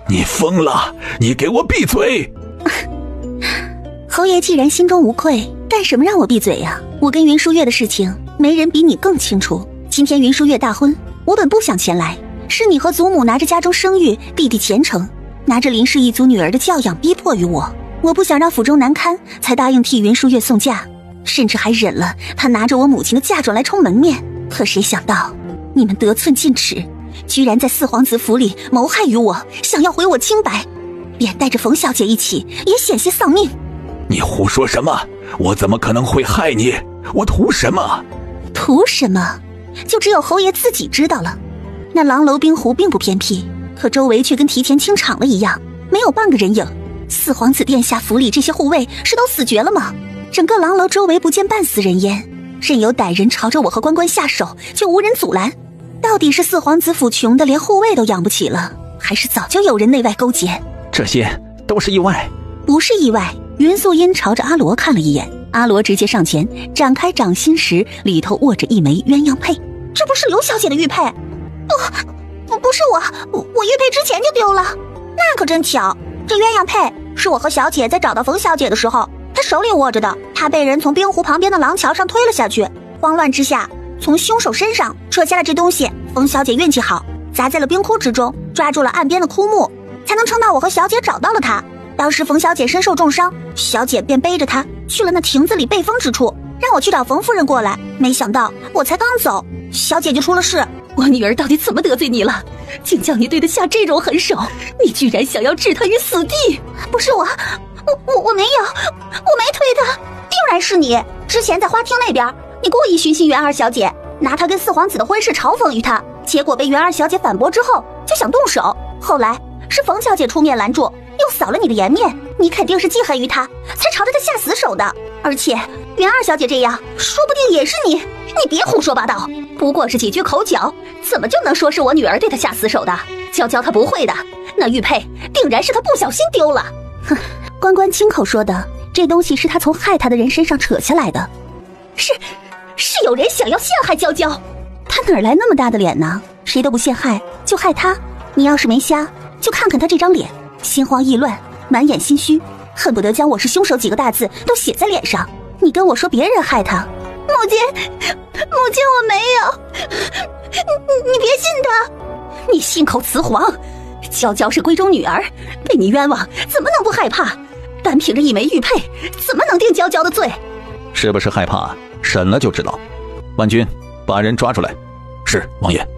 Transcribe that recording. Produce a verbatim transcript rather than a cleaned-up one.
你疯了！你给我闭嘴！ 侯爷既然心中无愧，干什么让我闭嘴呀？我跟云舒月的事情，没人比你更清楚。今天云舒月大婚，我本不想前来，是你和祖母拿着家中声誉、弟弟前程，拿着林氏一族女儿的教养逼迫于我。我不想让府中难堪，才答应替云舒月送嫁，甚至还忍了她拿着我母亲的嫁妆来充门面。可谁想到，你们得寸进尺，居然在四皇子府里谋害于我，想要毁我清白，连带着冯小姐一起也险些丧命。 你胡说什么？我怎么可能会害你？我图什么？ 图什么？就只有侯爷自己知道了。那狼楼冰湖并不偏僻，可周围却跟提前清场了一样，没有半个人影。四皇子殿下府里这些护卫是都死绝了吗？整个狼楼周围不见半丝人烟，任由歹人朝着我和关关下手，却无人阻拦。到底是四皇子府穷的连护卫都养不起了，还是早就有人内外勾结？ 这些都是意外。 不是意外。云素音朝着阿罗看了一眼，阿罗直接上前展开掌心时，里头握着一枚鸳鸯佩。这不是刘小姐的玉佩？不，不，不是我，我玉佩之前就丢了。那可真巧，这鸳鸯佩是我和小姐在找到冯小姐的时候，她手里握着的。她被人从冰湖旁边的廊桥上推了下去，慌乱之下从凶手身上扯下了这东西。冯小姐运气好，砸在了冰窟之中，抓住了岸边的枯木，才能撑到我和小姐找到了她。当时冯小姐身受重伤，小姐便背着她去了那亭子里背风之处，让我去找冯夫人过来。没想到我才刚走，小姐就出了事。 我女儿到底怎么得罪你了，竟叫你对得下这种狠手？你居然想要置她于死地！ 不是我，我我我没有，我没推她，定然是你。之前在花厅那边，你故意寻衅袁二小姐，拿她跟四皇子的婚事嘲讽于她，结果被袁二小姐反驳之后，就想动手。后来是冯小姐出面拦住，又扫了你的颜面，你肯定是记恨于她，才朝着她下死手的。而且袁二小姐这样，说不定也是你。 你别胡说八道，不过是几句口角，怎么就能说是我女儿对她下死手的？娇娇她不会的，那玉佩定然是她不小心丢了。 哼，关关亲口说的，这东西是她从害她的人身上扯下来的。 是，是有人想要陷害娇娇。 她哪来那么大的脸呢？谁都不陷害，就害她。你要是没瞎，就看看她这张脸，心慌意乱，满眼心虚，恨不得将我是凶手几个大字都写在脸上。你跟我说别人害她？ 母亲，母亲，我没有，你你别信他，你信口雌黄。娇娇是闺中女儿，被你冤枉，怎么能不害怕？单凭着一枚玉佩，怎么能定娇娇的罪？ 是不是害怕？审了就知道。万军，把人抓出来。 是，王爷。